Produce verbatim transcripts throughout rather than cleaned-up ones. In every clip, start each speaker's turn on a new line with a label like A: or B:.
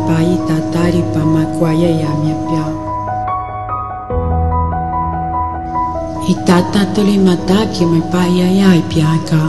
A: pa ita tari pa makwaya ya miapya. Itata tuli mataki me pa ya ya ipiaka.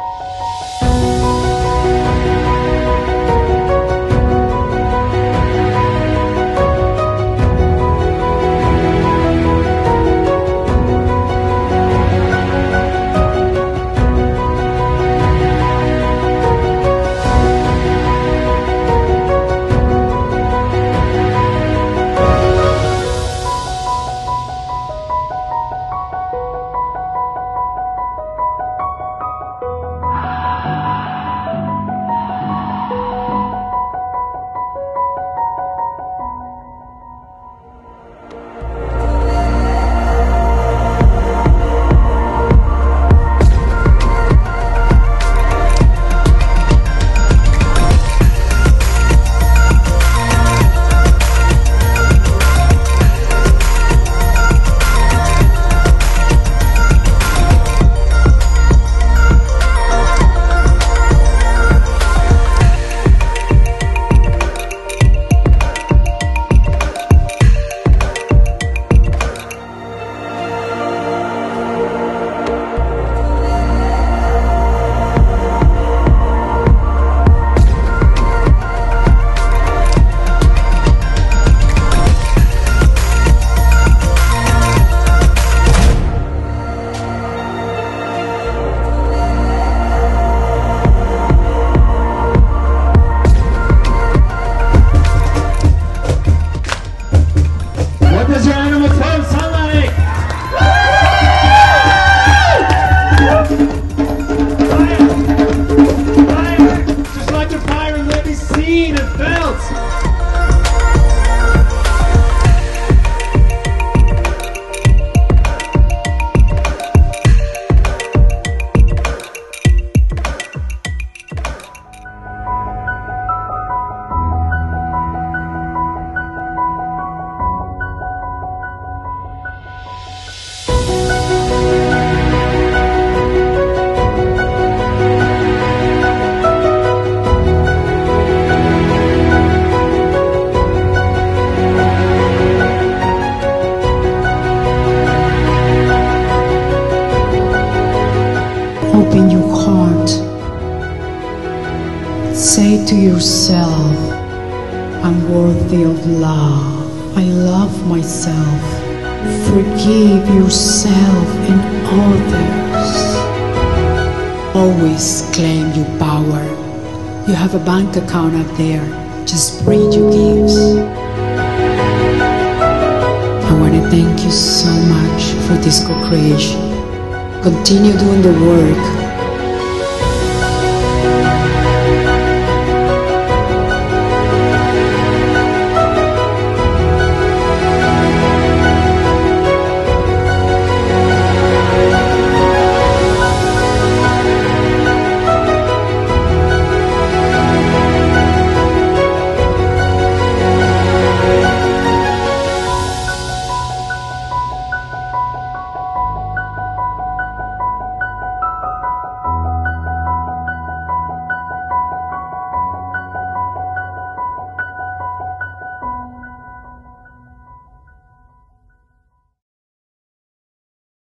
A: Open your heart. Say to yourself, I'm worthy of love. I love myself. Forgive yourself and others. Always claim your power. You have a bank account up there. Just spread your gifts. I want to thank you so much for this co-creation. Continue doing the work.